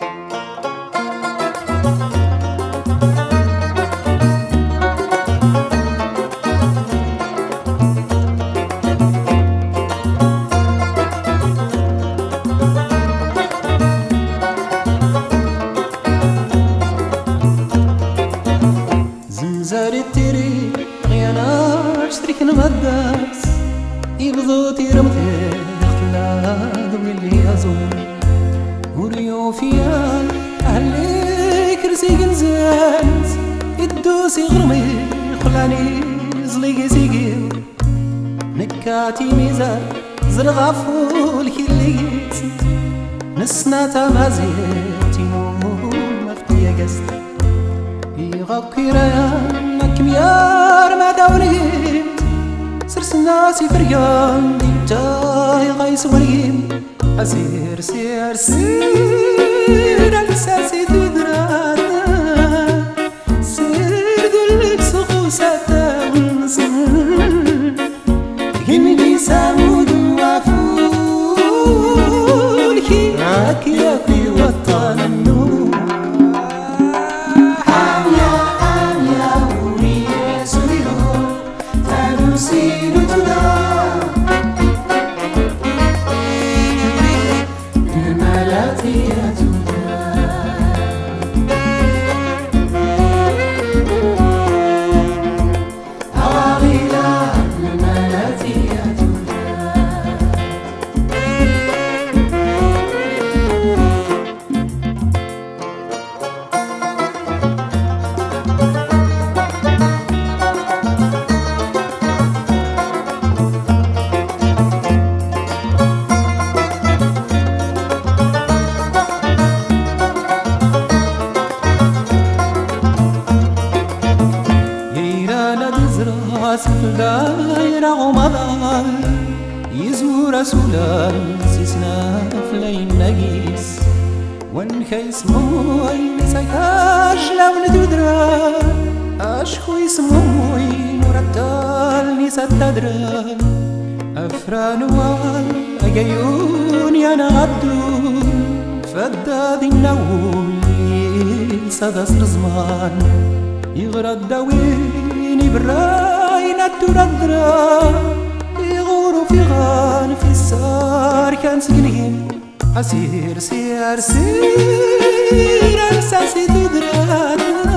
زارتيري غيانا شتريك نمداس يبضوتي رمتي اختلاض واللي يزون وريو فيا أهلي كرسي قنزاز يدوسي غرمي خلاني زليقي سيقي نكاتي ميزان زرغافو الكليت نسنا مازيتي مفتي قست يغاكيرا مكميار ما داونيت سرسنا سفريان ديجاي غايس وريم أسير سير سير الساسي تدرانا سير دلك سخوساتا ونصر يملي سامود وفول كي راكي وطن النور دايرة غمضان يزور رسولان سيسنا فلين نقيس ونخيس موي نساياش لون تدرى أشخوي سموي مرتال نسات تدرى أفران وال أجيوني أنا غدو فدادي النول صدى سرزمان يغرد دويني براينا تردرا يغورو في غان في السار كان سجنين أسير سير سير أنساسي تدرا